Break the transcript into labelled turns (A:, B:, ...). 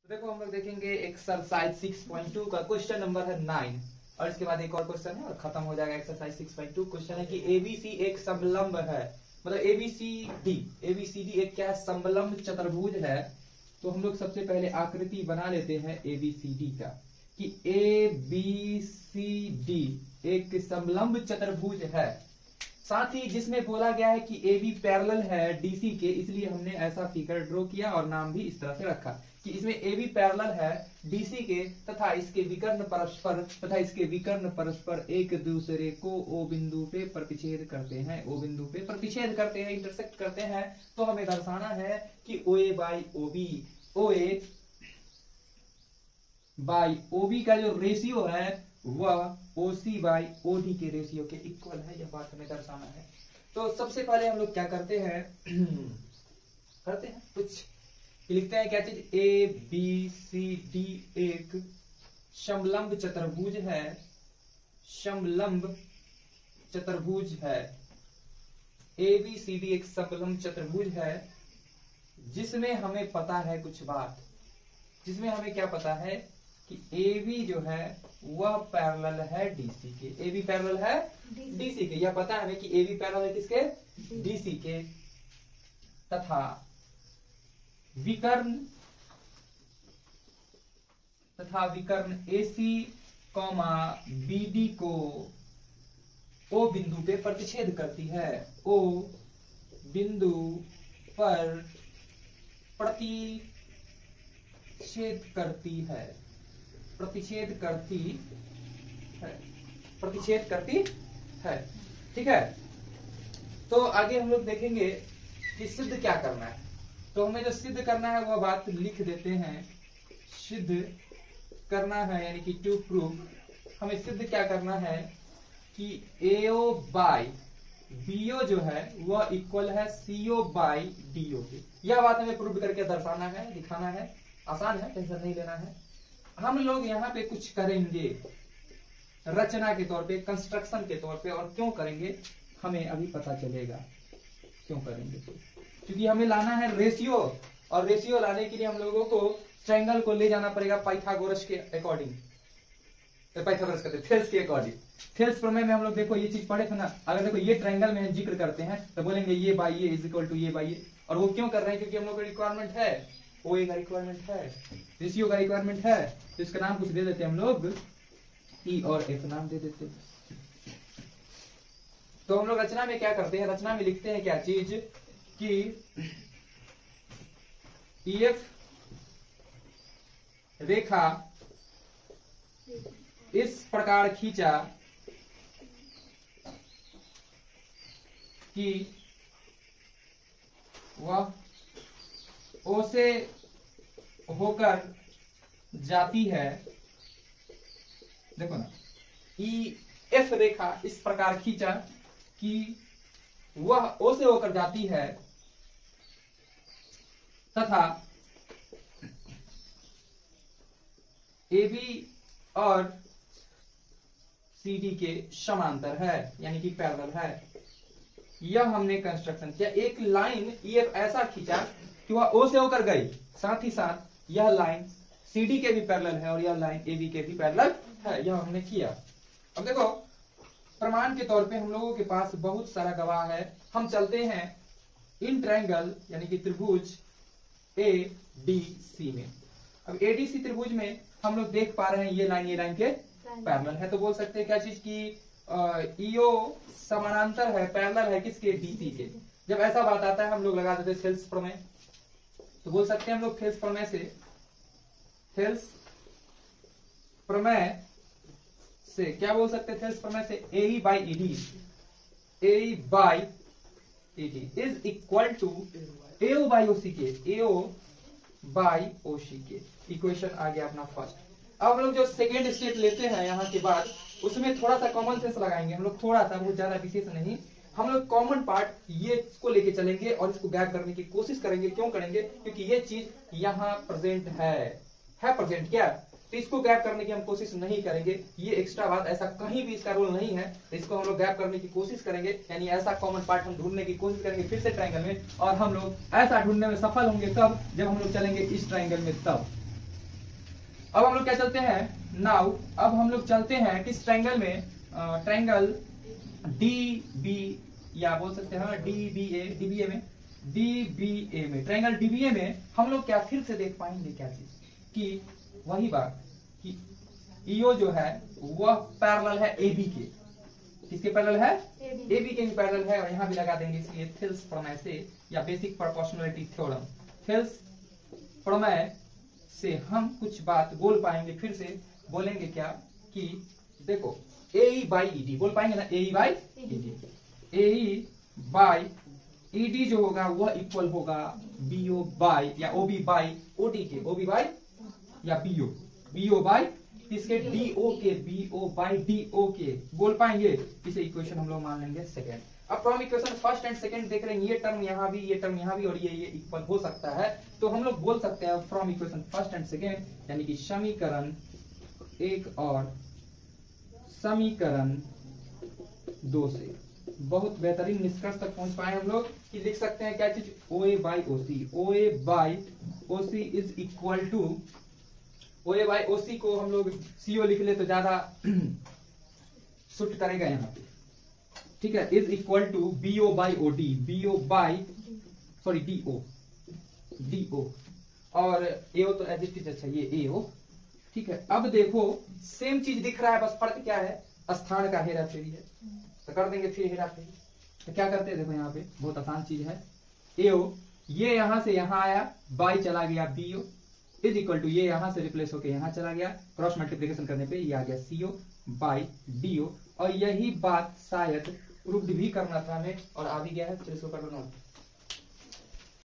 A: देखो हम लोग देखेंगे एक्सरसाइज 6.2 का क्वेश्चन नंबर है 9 और इसके बाद एक और क्वेश्चन है और खत्म हो जाएगा एक्सरसाइज 6.2। क्वेश्चन है कि एबीसी एक समलंब है, मतलब एबीसीडी एक क्या है, समलंब चतुर्भुज है। तो हम लोग सबसे पहले आकृति बना लेते हैं एबीसीडी का कि एबीसीडी एक समलंब चतुर्भुज है, साथ ही जिसमें बोला गया है कि AB पैरेलल है डीसी के, इसलिए हमने ऐसा फिगर ड्रॉ किया और नाम भी इस तरह से रखा कि इसमें AB पैरेलल है डीसी के तथा इसके विकर्ण परस्पर एक दूसरे को O बिंदु पे प्रतिच्छेद करते हैं, इंटरसेक्ट करते हैं। तो हमें दर्शाना है कि OA बाई OB का जो रेशियो है वह OC बाई OD के रेशियो के इक्वल है, यह बात हमें दर्शाना है। तो सबसे पहले हम लोग क्या करते हैं कुछ लिखते हैं, क्या चीज, ABCD एक समलंब चतुर्भुज है, ABCD एक समलंब चतुर्भुज है जिसमें हमें पता है कुछ बात, जिसमें हमें क्या पता है कि AB जो है वह पैरेलल है DC के, AB पैरेलल है DC के, यह पता है हमें कि AB पैरेलल है किसके, DC के, तथा विकर्ण AC, BD को O बिंदु पे प्रतिच्छेद करती है, O बिंदु पर प्रतिच्छेद करती है। ठीक है, तो आगे हम लोग देखेंगे कि सिद्ध क्या करना है। तो हमें जो सिद्ध करना है वह बात लिख देते हैं, सिद्ध करना है यानी कि टू प्रूव। हमें सिद्ध क्या करना है कि AO बाई BO जो है वह इक्वल है CO बाई DO के। यह बात हमें प्रूव करके दर्शाना है, दिखाना है, आसान है, टेंशन नहीं लेना है। हम लोग यहाँ पे कुछ करेंगे रचना के तौर पे, कंस्ट्रक्शन के तौर पे, और क्यों करेंगे हमें अभी पता चलेगा क्यों करेंगे। क्योंकि हमें लाना है रेशियो, और रेशियो लाने के लिए हम लोगों को ट्रायंगल को ले जाना पड़ेगा पाइथागोरस के अकॉर्डिंग, पाइथागोरस कहते हैं थेल्स के अकॉर्डिंग। थेल्स प्रमेय में हम लोग देखो ये चीज पढ़े थे ना, अगर देखो ये ट्रायंगल में जिक्र करते हैं तो बोलेंगे ये बाई ये इज इक्वल टू ये बाई ये, और वो क्यों कर रहे हैं, क्योंकि हम लोग का रिक्वायरमेंट है, OA का रिक्वायरमेंट है, रेशियो का रिक्वायरमेंट है। तो इसका नाम कुछ दे देते हैं हम लोग, E और F नाम दे देते हैं। तो हम लोग रचना में क्या करते हैं, रचना में लिखते हैं क्या चीज कि EF रेखा इस प्रकार खींचा कि वह O से होकर जाती है, देखो ना, EF रेखा इस प्रकार खींचा कि वह O से होकर जाती है तथा AB और CD के समांतर है, यानी कि पैरेलल है। यह हमने कंस्ट्रक्शन किया। एक लाइन EF ऐसा खींचा कि वह O से होकर गई, साथ ही साथ यह लाइन CD के भी पैरेलल है और यह लाइन AB के भी पैरेलल है, यह हमने किया। अब देखो प्रमाण के तौर पे हम लोगों के पास बहुत सारा गवाह है। हम चलते हैं इन ट्रायंगल यानी कि त्रिभुज ADC में। अब ADC त्रिभुज में हम लोग देख पा रहे हैं ये लाइन के पैरेलल है, तो बोल सकते हैं क्या चीज की EO समानांतर है, पैरेलल है किसके, DC के। जब ऐसा बात आता है हम लोग लगा देते हैं थेल्स प्रमेय, तो बोल सकते हैं हम लोग थेल्स प्रमेय से क्या बोल सकते हैं, थेल्स प्रमेय से AE by ED is equal to AO by OC के, AO बाई OC के। इक्वेशन आ गया अपना फर्स्ट। अब हम लोग जो सेकेंड स्टेप लेते हैं यहाँ के बाद, उसमें थोड़ा सा कॉमन सेंस लगाएंगे हम लोग, थोड़ा सा, बहुत ज्यादा विशेष नहीं। हम लोग कॉमन पार्ट ये इसको लेके चलेंगे और इसको गैप करने की कोशिश करेंगे। क्यों करेंगे, क्योंकि ये चीज यहाँ प्रेजेंट है प्रेजेंट क्या, तो इसको गैप करने की हम कोशिश नहीं करेंगे। ये एक्स्ट्रा बात, ऐसा कहीं भी इसका रोल नहीं है, तो इसको हम लोग गैप करने की कोशिश करेंगे, यानी ऐसा कॉमन पार्ट हम ढूंढने की कोशिश करेंगे फिर से ट्रायंगल में, और हम लोग ऐसा ढूंढने में सफल होंगे कब, जब हम लोग चलेंगे इस ट्रायंगल में तब। अब हम लोग क्या चलते हैं नाउ, अब हम लोग चलते हैं किस ट्रायंगल में, ट्रायंगल डीबी या बोल सकते हैं डीबीए में ट्रायंगल डीबीए में हम लोग क्या फिर से देख पाएंगे क्या चीज कि वही बात कि ईओ जो है वह पैरेलल है एबी के। किसके पैरेलल है? एबी के भी पैरेलल है। और यहां भी लगा देंगे इसलिए थिल्स प्रमेय से या बेसिक प्रोपोर्शनलिटी थ्योरम, थिल्स प्रमेय से हम कुछ बात बोल पाएंगे। फिर से बोलेंगे क्या कि देखो ए बाई ईडी बोल पाएंगे ना, A by ED, A by ED जो होगा वह इक्वल होगा बीओ बाई या ओबी बाई ओडी के, ओबी बाई या बीओ बाई इसके डीओ के, बीओ बाई डीओ के बोल पाएंगे। इसे इक्वेशन हम लोग मान लेंगे सेकेंड। अब from equation first and second देख रहे हैं, ये टर्म यहाँ भी, ये टर्म यहाँ भी और ये इक्वल हो सकता है। तो हम लोग बोल सकते हैं from equation first and second यानी कि समीकरण एक और समीकरण दो से बहुत बेहतरीन निष्कर्ष तक पहुंच पाए हम लोग कि लिख सकते हैं क्या चीज, ओए by OC, OA by OC is equal to, OA by OC को हम लोग सीओ लिख ले तो ज्यादा सूट करेगा यहाँ पे, ठीक है, is equal to BO by OD, BO by sorry DO और एओ तो एज इट इज, अच्छा ये एओ, ठीक है। अब देखो सेम चीज दिख रहा है, बस फर्क क्या है, स्थान का हेरा फेरी है। तो कर देंगे फिर हेरा फेरी। तो क्या करते हैं देखो यहाँ पे बहुत आसान चीज है, एओ ये यहां से यहां आया, बाई चला गया बीओ इज इक्वल टू ये यहां से रिप्लेस होकर यहां चला गया, क्रॉस मल्टीप्लीकेशन करने पे ये आ गया सीओ बाई डीओ। और यही बात शायद प्रूव्ड भी करना था हमें और आ भी गया है, चलिए इसको कर दो नोट।